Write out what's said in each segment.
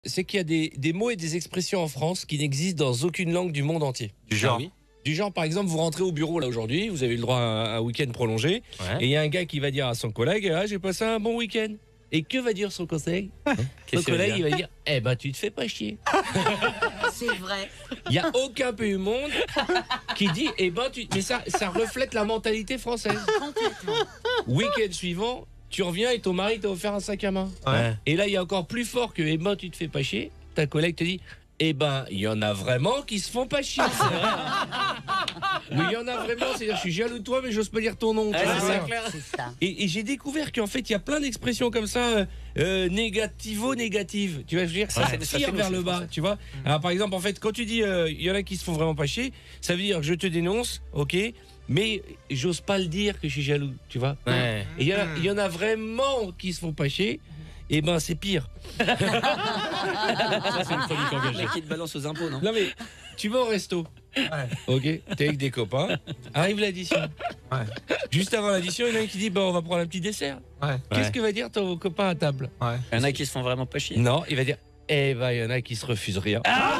c'est qu'il y a des mots et des expressions en France qui n'existent dans aucune langue du monde entier. Du genre. Ah oui. Du genre, par exemple, vous rentrez au bureau là aujourd'hui, vous avez le droit à un week-end prolongé, et il y a un gars qui va dire à son collègue, ah, j'ai passé un bon week-end. Et que va dire son collègue? Son collègue, il va dire, eh ben tu te fais pas chier. C'est vrai. Il n'y a aucun pays au monde qui dit, eh ben mais ça reflète la mentalité française. Complètement. Week-end suivant, tu reviens et ton mari t'a offert un sac à main. Ouais. Et là, il y a encore plus fort que, eh ben tu te fais pas chier. Ta collègue te dit, eh ben, il y en a vraiment qui se font pas chier. C'est vrai. Mais il y en a vraiment, c'est-à-dire, je suis jaloux de toi, mais j'ose pas dire ton nom. Tu vois, C'est ça. et j'ai découvert qu'en fait, il y a plein d'expressions comme ça, négativo-négatives. Tu vois, je veux dire, ça tire vers le bas, tu vois. Alors, par exemple, en fait, quand tu dis, il y en a qui se font vraiment pas chier, ça veut dire que je te dénonce, ok, mais j'ose pas le dire que je suis jaloux, tu vois. Ouais. Et il y en a vraiment qui se font pas chier. Et ben c'est pire. Ça, c'est une chronique Le engagée. mec qui te balance aux impôts, non? Non mais tu vas au resto, ok, t'es avec des copains, arrive l'addition. Ouais. Juste avant l'addition, il y en a un qui dit on va prendre un petit dessert. Ouais. Qu'est-ce que va dire ton copain à table? Ouais. Il y en a qui se font vraiment pas chier. Non, il va dire eh ben il y en a qui se refusent rien. Ah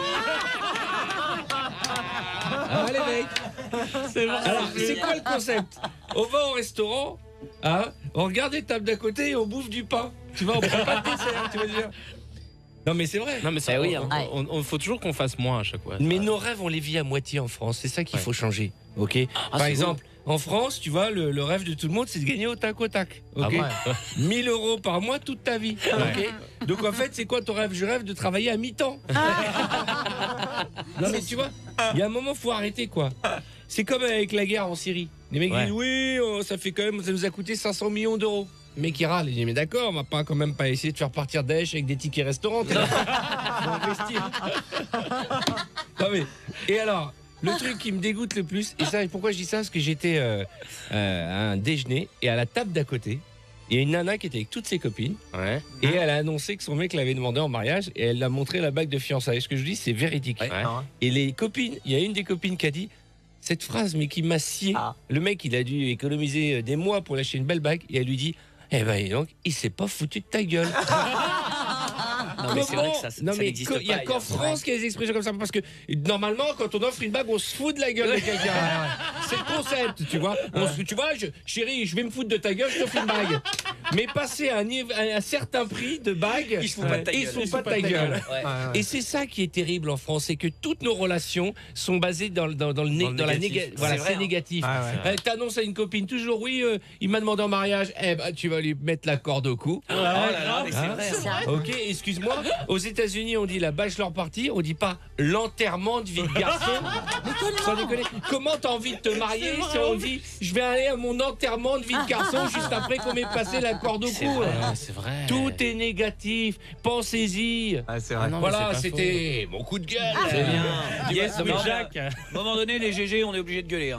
les mecs. C'est vrai. Alors c'est quoi le concept? On va au restaurant, hein, on regarde les tables d'à côté et on bouffe du pain. Tu vois, on prend pas de dessert, tu veux dire? Non mais c'est vrai. Non, mais ça, Eh oui, hein. on faut toujours qu'on fasse moins à chaque fois. Mais nos rêves, on les vit à moitié en France. C'est ça qu'il faut changer. Ok. Par c'est exemple, en France, tu vois, le rêve de tout le monde, c'est de gagner au tac au tac. Ok. 1000 € par mois toute ta vie. Ok. Donc en fait, c'est quoi ton rêve? Je rêve de travailler à mi-temps. Non mais tu vois, il y a un moment, faut arrêter quoi. C'est comme avec la guerre en Syrie. Les mecs disent oui, ça fait quand même, ça nous a coûté 500 millions d'euros. Le mec il râle, il dit mais d'accord, on va pas quand même pas essayer de faire partir Daesh avec des tickets restaurants. Faut investir. Non mais, et alors, le truc qui me dégoûte le plus, et ça, pourquoi je dis ça, parce que j'étais à un déjeuner et à la table d'à côté, il y a une nana qui était avec toutes ses copines. Ouais. Et elle a annoncé que son mec l'avait demandé en mariage et elle a montré la bague de fiançailles. Ce que je dis, c'est véridique. Ouais. Et les copines, il y a une des copines qui a dit cette phrase, mais qui m'a scié. Le mec, il a dû économiser des mois pour lâcher une belle bague et elle lui dit eh ben, et donc, il s'est pas foutu de ta gueule. Non, mais c'est vrai que ça Non, mais n'existe pas. il y a qu'en France qu'il y a des expressions comme ça. Parce que normalement, quand on offre une bague, on se fout de la gueule de quelqu'un. C'est le concept, tu vois. Tu vois, chérie, je vais me foutre de ta gueule, je t'offre une bague. Mais passer à un certain prix de bague, Ils se foutent pas de ta gueule. ils se foutent pas de ta gueule. Ouais. Et c'est ça qui est terrible en France, c'est que toutes nos relations sont basées dans la négative. Voilà, C'est vrai, c'est hein. négatif. T'annonces à une copine toujours, oui, il m'a demandé en mariage, eh ben, tu vas lui mettre la corde au cou. Oh là là, mais c'est Hein? vrai. Ça. Ok, excuse-moi. Aux États-Unis, on dit la bachelor party, on dit pas l'enterrement de vie de garçon. Sans déconner. Comment t'as envie de te marier si on dit je vais aller à mon enterrement de vie de garçon juste après qu'on m'ait passé la corde au cou? C'est vrai. Tout est négatif. Pensez-y. Ah, c'est vrai. non, mais Voilà, c'est pas c'était mon coup de gueule. C'est bien. Yes, Non, oui, mais Jacques. À un moment donné, les GG, on est obligé de gueuler. Hein.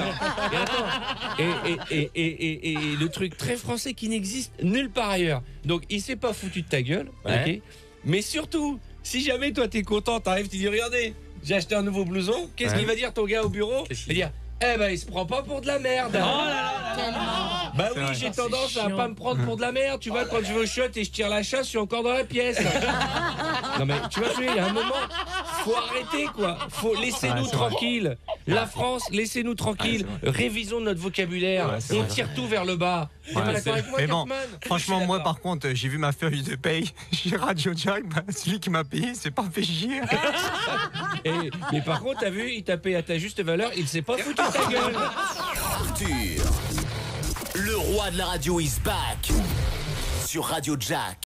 Et le truc très français qui n'existe nulle part ailleurs. Donc il s'est pas foutu de ta gueule, ok. Mais surtout, si jamais toi t'es content, t'arrives, tu dis regardez, j'ai acheté un nouveau blouson. Qu'est-ce qu'il va dire ton gars au bureau? Il va dire eh ben il se prend pas pour de la merde. Bah oui, j'ai tendance à pas me prendre pour de la merde. Tu vois, quand je vais au shot et je tire la chasse, je suis encore dans la pièce. Non mais tu vois, il y a un moment, faut arrêter quoi. Faut laissez-nous tranquilles. La France, laissez-nous tranquilles. Révisons notre vocabulaire. On tire tout vers le bas. T'es pas d'accord avec moi, Mais bon, Cartman? franchement, moi par contre, j'ai vu ma feuille de paye. J'ai Radio Jack, celui qui m'a payé, c'est pas fait chier. Mais par contre, t'as vu, il t'a payé à ta juste valeur, il s'est pas foutu de ta gueule. Arthur, le roi de la radio is back sur Radio Jack.